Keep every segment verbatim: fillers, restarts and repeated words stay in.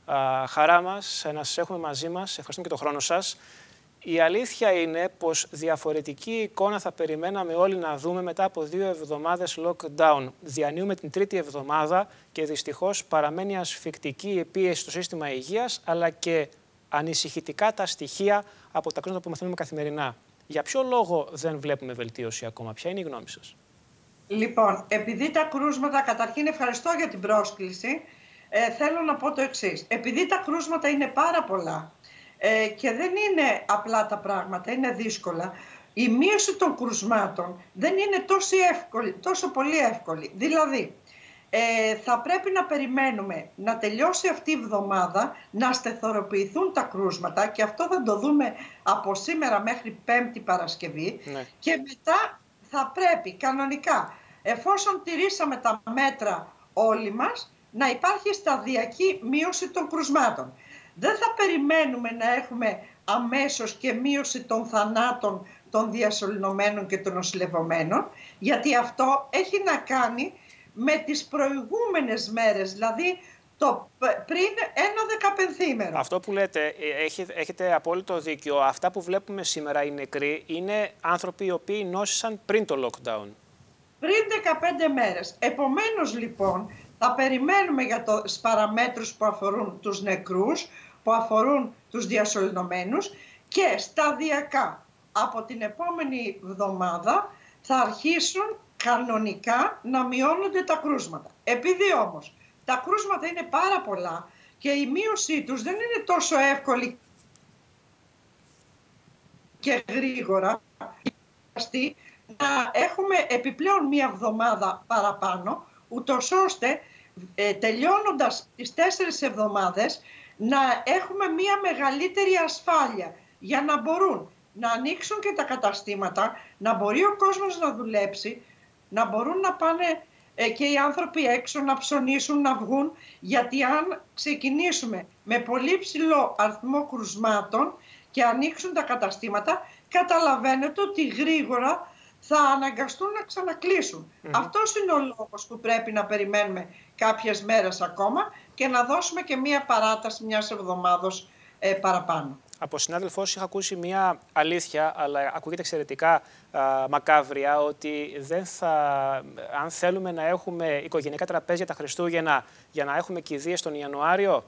Α, χαρά μας να σας έχουμε μαζί μας. Ευχαριστούμε και τον χρόνο σας. Η αλήθεια είναι πως διαφορετική εικόνα θα περιμέναμε όλοι να δούμε μετά από δύο εβδομάδες lockdown. Διανύουμε την τρίτη εβδομάδα και δυστυχώς παραμένει ασφικτική η πίεση στο σύστημα υγείας, αλλά και ανησυχητικά τα στοιχεία από τα κρούσματα που μαθαίνουμε καθημερινά. Για ποιο λόγο δεν βλέπουμε βελτίωση ακόμα? Ποια είναι η γνώμη σας? Λοιπόν, επειδή τα κρούσματα, καταρχήν ευχαριστώ για την πρόσκληση, ε, θέλω να πω το εξής. Επειδή τα κρούσματα είναι πάρα πολλά ε, και δεν είναι απλά τα πράγματα, είναι δύσκολα, η μείωση των κρουσμάτων δεν είναι τόσο, εύκολη, τόσο πολύ εύκολη. Δηλαδή, ε, θα πρέπει να περιμένουμε να τελειώσει αυτή η εβδομάδα, να σταθεροποιηθούν τα κρούσματα, και αυτό θα το δούμε από σήμερα μέχρι Πέμπτη Παρασκευή, ναι. Και μετά θα πρέπει κανονικά, εφόσον τηρήσαμε τα μέτρα όλοι μας, να υπάρχει σταδιακή μείωση των κρουσμάτων. Δεν θα περιμένουμε να έχουμε αμέσως και μείωση των θανάτων των διασωληνωμένων και των νοσηλευομένων, γιατί αυτό έχει να κάνει με τις προηγούμενες μέρες, δηλαδή το πριν ένα δεκαπενθήμερο. Αυτό που λέτε, έχετε, έχετε απόλυτο δίκιο. Αυτά που βλέπουμε σήμερα οι νεκροί είναι άνθρωποι οι οποίοι νόσησαν πριν το lockdown. Πριν δεκαπέντε μέρες. Επομένως λοιπόν θα περιμένουμε για τις παραμέτρους που αφορούν τους νεκρούς, που αφορούν τους διασωληνωμένους, και σταδιακά από την επόμενη εβδομάδα θα αρχίσουν κανονικά να μειώνονται τα κρούσματα. Επειδή όμως τα κρούσματα είναι πάρα πολλά και η μείωσή τους δεν είναι τόσο εύκολη και γρήγορα, να έχουμε επιπλέον μία εβδομάδα παραπάνω, ούτως ώστε ε, τελειώνοντας τις τέσσερις εβδομάδες να έχουμε μία μεγαλύτερη ασφάλεια για να μπορούν να ανοίξουν και τα καταστήματα, να μπορεί ο κόσμος να δουλέψει, να μπορούν να πάνε ε, και οι άνθρωποι έξω να ψωνίσουν, να βγουν, γιατί αν ξεκινήσουμε με πολύ ψηλό αριθμό κρουσμάτων και ανοίξουν τα καταστήματα, καταλαβαίνετε ότι γρήγορα θα αναγκαστούν να ξανακλείσουν. Mm-hmm. Αυτός είναι ο λόγος που πρέπει να περιμένουμε κάποιες μέρες ακόμα και να δώσουμε και μία παράταση μιας εβδομάδος ε, παραπάνω. Από συνάδελφός είχα ακούσει μια αλήθεια, αλλά ακούγεται εξαιρετικά α, μακάβρια, ότι δεν θα, αν θέλουμε να έχουμε οικογενειακά τραπέζια τα Χριστούγεννα για να έχουμε κηδείες τον Ιανουάριο.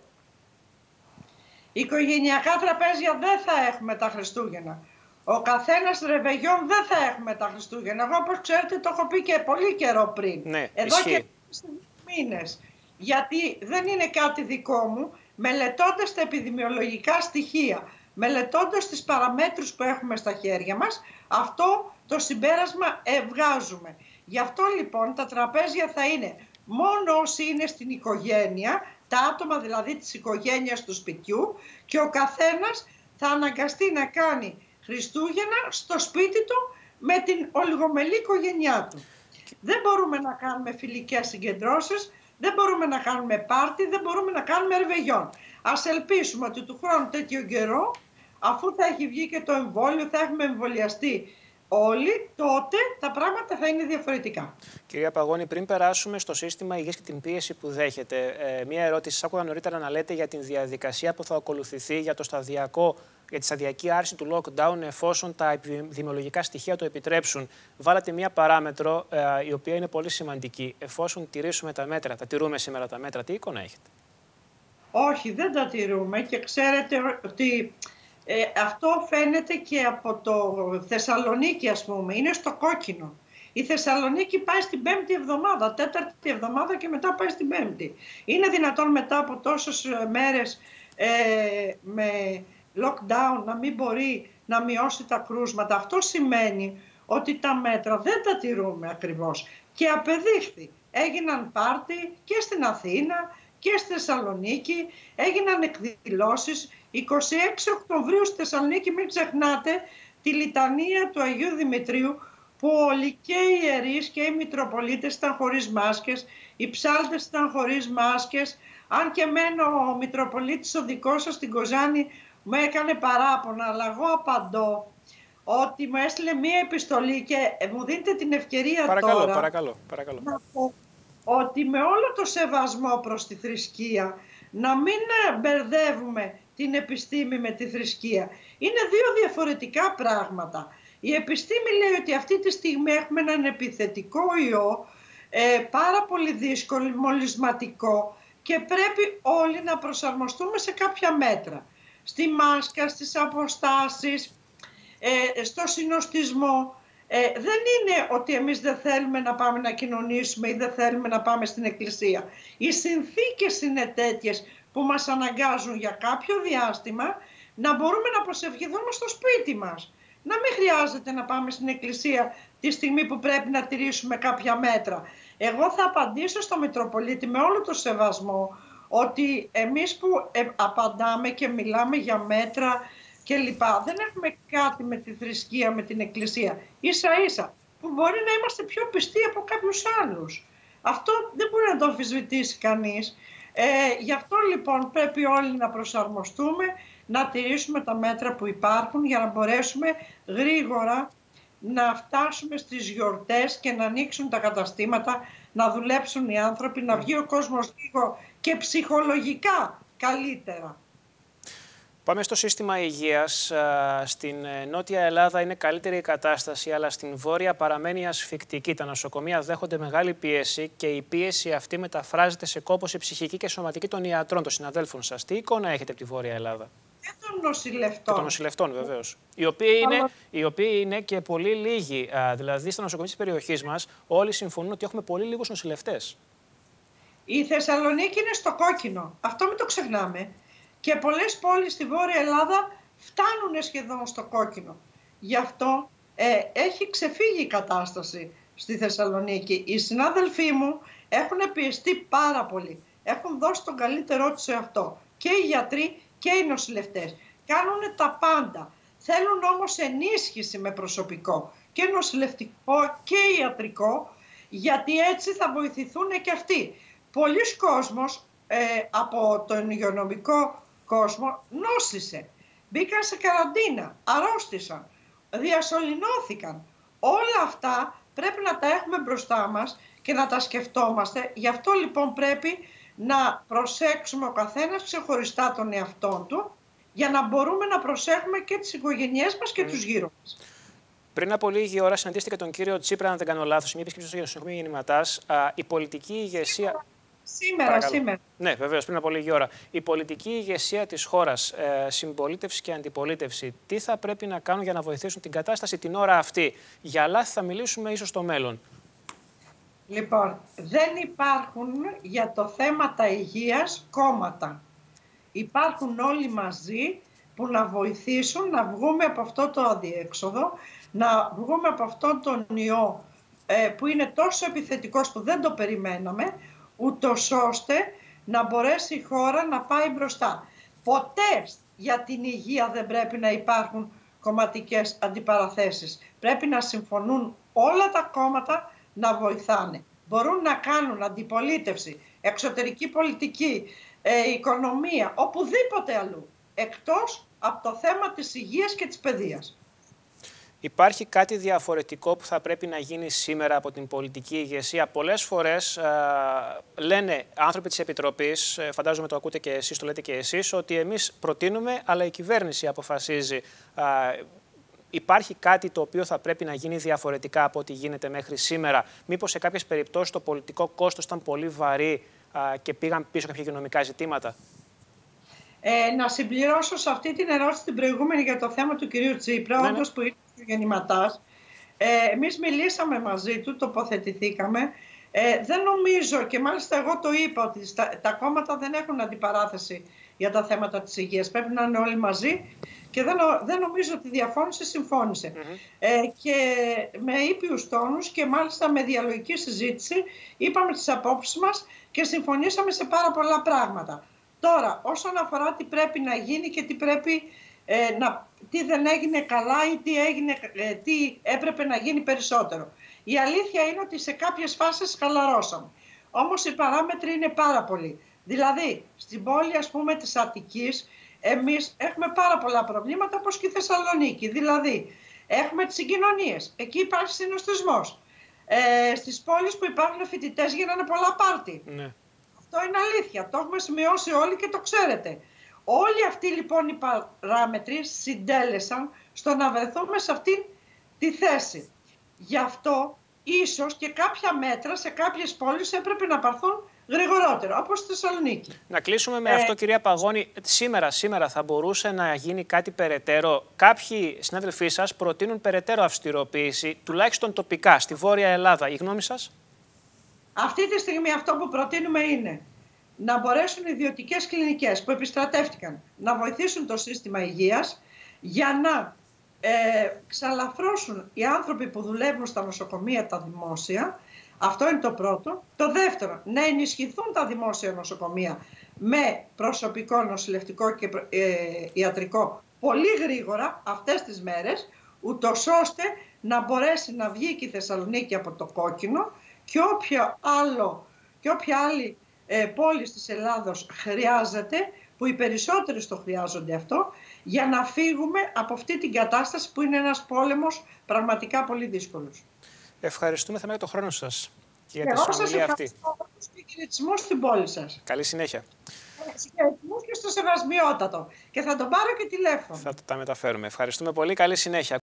Οικογενειακά τραπέζια δεν θα έχουμε τα Χριστούγεννα. Ο καθένας ρεβεγιόν δεν θα έχουμε τα Χριστούγεννα. Εγώ, όπως ξέρετε, το έχω πει και πολύ καιρό πριν. Ναι, εδώ ισχύει. Και μήνες. Γιατί δεν είναι κάτι δικό μου. Μελετώντας τα επιδημιολογικά στοιχεία, μελετώντας τις παραμέτρους που έχουμε στα χέρια μας, αυτό το συμπέρασμα βγάζουμε. Γι' αυτό λοιπόν τα τραπέζια θα είναι μόνο όσοι είναι στην οικογένεια, τα άτομα δηλαδή της οικογένειας του σπιτιού, και ο καθένας θα αναγκαστεί να κάνει Χριστούγεννα στο σπίτι του με την ολιγομελή οικογένειά του. Δεν μπορούμε να κάνουμε φιλικές συγκεντρώσεις, δεν μπορούμε να κάνουμε πάρτι, δεν μπορούμε να κάνουμε ρεβεγιόν. Ας ελπίσουμε ότι του χρόνου τέτοιο καιρό, αφού θα έχει βγει και το εμβόλιο, θα έχουμε εμβολιαστεί όλοι, τότε τα πράγματα θα είναι διαφορετικά. Κυρία Παγώνη, πριν περάσουμε στο σύστημα υγείας και την πίεση που δέχεται, ε, μία ερώτηση. Σας άκουγα νωρίτερα να λέτε για την διαδικασία που θα ακολουθηθεί για, το σταδιακό, για τη σταδιακή άρση του lockdown, εφόσον τα επιδημιολογικά στοιχεία το επιτρέψουν. Βάλατε μία παράμετρο, ε, η οποία είναι πολύ σημαντική. Εφόσον τηρήσουμε τα μέτρα, τα τηρούμε σήμερα τα μέτρα, τι εικόνα έχετε? Όχι, δεν τα τηρούμε, και ξέρετε ότι ε, αυτό φαίνεται και από το Θεσσαλονίκη, ας πούμε, είναι στο κόκκινο. Η Θεσσαλονίκη πάει στην πέμπτη εβδομάδα, τέταρτη εβδομάδα και μετά πάει στην πέμπτη. Είναι δυνατόν μετά από τόσες μέρες ε, με lockdown να μην μπορεί να μειώσει τα κρούσματα? Αυτό σημαίνει ότι τα μέτρα δεν τα τηρούμε ακριβώς. Και απεδείχθη. Έγιναν πάρτι και στην Αθήνα και στη Θεσσαλονίκη, έγιναν εκδηλώσεις. εικοστή έκτη Οκτωβρίου στη Θεσσαλονίκη, μην ξεχνάτε τη λιτανία του Αγίου Δημητρίου, που όλοι και οι ιερείς και οι Μητροπολίτες ήταν χωρίς μάσκες, οι ψάλτες ήταν χωρίς μάσκες. Αν και μένω ο Μητροπολίτης ο δικός σας στην Κοζάνη μου έκανε παράπονα, αλλά εγώ απαντώ ότι μου έστειλε μία επιστολή και μου δίνετε την ευκαιρία παρακαλώ, τώρα παρακαλώ, παρακαλώ. να πω ότι με όλο το σεβασμό προς τη θρησκεία, να μην μπερδεύουμε την επιστήμη με τη θρησκεία. Είναι δύο διαφορετικά πράγματα. Η επιστήμη λέει ότι αυτή τη στιγμή έχουμε έναν επιθετικό ιό, ε, πάρα πολύ δύσκολο, μολυσματικό, και πρέπει όλοι να προσαρμοστούμε σε κάποια μέτρα. Στη μάσκα, στις αποστάσεις, ε, στο συνοστισμό. Ε, δεν είναι ότι εμείς δεν θέλουμε να πάμε να κοινωνήσουμε ή δεν θέλουμε να πάμε στην εκκλησία. Οι συνθήκες είναι τέτοιες που μας αναγκάζουν για κάποιο διάστημα να μπορούμε να προσευχηθούμε στο σπίτι μας. Να μην χρειάζεται να πάμε στην εκκλησία τη στιγμή που πρέπει να τηρήσουμε κάποια μέτρα. Εγώ θα απαντήσω στο Μητροπολίτη με όλο το σεβασμό ότι εμείς που ε, απαντάμε και μιλάμε για μέτρα και λοιπά, δεν έχουμε κάτι με τη θρησκεία, με την εκκλησία. Ίσα ίσα που μπορεί να είμαστε πιο πιστοί από κάποιους άλλους. Αυτό δεν μπορεί να το αμφισβητήσει κανείς. Ε, γι' αυτό λοιπόν πρέπει όλοι να προσαρμοστούμε, να τηρήσουμε τα μέτρα που υπάρχουν για να μπορέσουμε γρήγορα να φτάσουμε στις γιορτές και να ανοίξουν τα καταστήματα, να δουλέψουν οι άνθρωποι, να βγει ο κόσμος λίγο και ψυχολογικά καλύτερα. Πάμε στο σύστημα υγείας. Στην Νότια Ελλάδα είναι καλύτερη η κατάσταση, αλλά στην Βόρεια παραμένει ασφικτική. Τα νοσοκομεία δέχονται μεγάλη πίεση και η πίεση αυτή μεταφράζεται σε κόπωση ψυχική και σωματική των ιατρών, των συναδέλφων σας. Τι εικόνα έχετε από τη Βόρεια Ελλάδα? Και των νοσηλευτών. Και των νοσηλευτών, βεβαίως. Οι οποίοι είναι, οι οποίοι είναι και πολύ λίγοι. Δηλαδή, στα νοσοκομεία της περιοχής μας, όλοι συμφωνούν ότι έχουμε πολύ λίγους νοσηλευτές. Η Θεσσαλονίκη είναι στο κόκκινο. Αυτό μην το ξεχνάμε. Και πολλές πόλεις στη Βόρεια Ελλάδα φτάνουν σχεδόν στο κόκκινο. Γι' αυτό ε, έχει ξεφύγει η κατάσταση στη Θεσσαλονίκη. Οι συνάδελφοί μου έχουν πιεστεί πάρα πολύ. Έχουν δώσει τον καλύτερό τους σε αυτό. Και οι γιατροί και οι νοσηλευτές. Κάνουν τα πάντα. Θέλουν όμως ενίσχυση με προσωπικό και νοσηλευτικό και ιατρικό, γιατί έτσι θα βοηθηθούν και αυτοί. Πολλοί κόσμος ε, από τον υγειονομικό κόσμο νόσησε. Μπήκαν σε καραντίνα, αρρώστησαν, διασωληνώθηκαν. Όλα αυτά πρέπει να τα έχουμε μπροστά μας και να τα σκεφτόμαστε. Γι' αυτό λοιπόν πρέπει να προσέξουμε ο καθένας ξεχωριστά τον εαυτόν του, για να μπορούμε να προσέχουμε και τις οικογένειές μας και mm. τους γύρω μας. Πριν από λίγη ώρα συναντήσετε τον κύριο Τσίπρα, αν δεν κάνω λάθος, μια επίσκεψη στο νοσοκομείο Γεννηματάς. Η πολιτική ηγεσία... Σήμερα, Παρακαλώ. σήμερα. Ναι, βεβαίως, πριν από λίγη ώρα. Η πολιτική ηγεσία της χώρας, ε, συμπολίτευση και αντιπολίτευση, τι θα πρέπει να κάνουν για να βοηθήσουν την κατάσταση την ώρα αυτή? Για λάθη θα μιλήσουμε ίσως στο μέλλον. Λοιπόν, δεν υπάρχουν για το θέμα τα υγείας κόμματα. Υπάρχουν όλοι μαζί που να βοηθήσουν να βγούμε από αυτό το αδιέξοδο, να βγούμε από αυτόν τον ιό ε, που είναι τόσο επιθετικός που δεν το περιμέναμε, ούτως ώστε να μπορέσει η χώρα να πάει μπροστά. Ποτέ για την υγεία δεν πρέπει να υπάρχουν κομματικές αντιπαραθέσεις. Πρέπει να συμφωνούν όλα τα κόμματα να βοηθάνε. Μπορούν να κάνουν αντιπολίτευση, εξωτερική πολιτική, ε, οικονομία, οπουδήποτε αλλού, εκτός από το θέμα της υγείας και της παιδείας. Υπάρχει κάτι διαφορετικό που θα πρέπει να γίνει σήμερα από την πολιτική ηγεσία? Πολλές φορές α, λένε άνθρωποι της Επιτροπής, φαντάζομαι το ακούτε και εσείς, το λέτε και εσείς, ότι εμείς προτείνουμε, αλλά η κυβέρνηση αποφασίζει. Α, υπάρχει κάτι το οποίο θα πρέπει να γίνει διαφορετικά από ό,τι γίνεται μέχρι σήμερα? Μήπως σε κάποιες περιπτώσεις το πολιτικό κόστος ήταν πολύ βαρύ α, και πήγαν πίσω κάποια υγειονομικά ζητήματα? Ε, να συμπληρώσω σε αυτή την ερώτηση την προηγούμενη για το θέμα του κυρίου Τσίπρα, ναι, όντως, ναι, που είναι στο Γεννηματάς. Ε, εμείς μιλήσαμε μαζί του, τοποθετηθήκαμε. Ε, δεν νομίζω, και μάλιστα εγώ το είπα, ότι στα, τα κόμματα δεν έχουν αντιπαράθεση για τα θέματα της υγείας. Πρέπει να είναι όλοι μαζί και δεν, δεν νομίζω ότι διαφώνησε, συμφώνησε. Mm-hmm. ε, και με ήπιους τόνους και μάλιστα με διαλογική συζήτηση είπαμε τις απόψεις μας και συμφωνήσαμε σε πάρα πολλά πράγματα. Τώρα, όσον αφορά τι πρέπει να γίνει και τι, πρέπει, ε, να, τι δεν έγινε καλά ή τι, έγινε, ε, τι έπρεπε να γίνει περισσότερο. Η αλήθεια είναι ότι σε κάποιες φάσεις χαλαρώσαμε. Όμως οι παράμετροι είναι πάρα πολλοί. Δηλαδή, στην πόλη, ας πούμε, της Αττικής, εμείς έχουμε πάρα πολλά προβλήματα, όπως και η Θεσσαλονίκη. Δηλαδή, έχουμε τις συγκοινωνίες. Εκεί υπάρχει συνοστισμός. Ε, στις πόλεις που υπάρχουν φοιτητές γίνανε πολλά πάρτι. Ναι. Αυτό είναι αλήθεια. Το έχουμε σημειώσει όλοι και το ξέρετε. Όλοι αυτοί λοιπόν οι παράμετροι συντέλεσαν στο να βρεθούμε σε αυτή τη θέση. Γι' αυτό ίσως και κάποια μέτρα σε κάποιες πόλεις έπρεπε να πάρθουν γρηγορότερο, όπως στη Θεσσαλονίκη. Να κλείσουμε με ε, αυτό, κυρία Παγώνη. Σήμερα, σήμερα θα μπορούσε να γίνει κάτι περαιτέρω? Κάποιοι συνάδελφοί σας προτείνουν περαιτέρω αυστηροποίηση, τουλάχιστον τοπικά, στη Βόρεια Ελλάδα. Η γνώμη σας? Αυτή τη στιγμή αυτό που προτείνουμε είναι να μπορέσουν οι ιδιωτικές κλινικές που επιστρατεύτηκαν να βοηθήσουν το σύστημα υγείας για να ε, ξαλαφρώσουν οι άνθρωποι που δουλεύουν στα νοσοκομεία τα δημόσια. Αυτό είναι το πρώτο. Το δεύτερο, να ενισχυθούν τα δημόσια νοσοκομεία με προσωπικό νοσηλευτικό και ε, ιατρικό πολύ γρήγορα αυτές τις μέρες, ούτως ώστε να μπορέσει να βγει και η Θεσσαλονίκη από το κόκκινο και όποια, άλλο, και όποια άλλη ε, πόλη της Ελλάδος χρειάζεται, που οι περισσότεροι το χρειάζονται αυτό, για να φύγουμε από αυτή την κατάσταση που είναι ένας πόλεμος πραγματικά πολύ δύσκολος. Ευχαριστούμε θερμά για τον χρόνο σας και για Και τη εγώ σας συνομιλία αυτή. ευχαριστώ και χαιρετισμό στην πόλη σας. Καλή συνέχεια. Χαιρετισμούς και στο Σεβασμιότατο. Και θα τον πάρω και τηλέφωνο. Θα τα μεταφέρουμε. Ευχαριστούμε πολύ. Καλή συνέχεια.